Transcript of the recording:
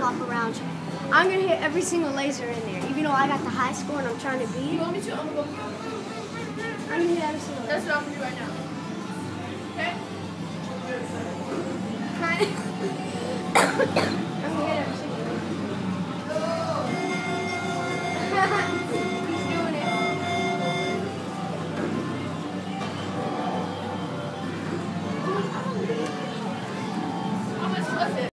hop around. I'm gonna hit every single laser in there, even though I got the high score and I'm trying to beat. You want me to? I'm gonna go. I'm gonna hit every single laser. That's what I'm gonna do right now. Okay? Kind of.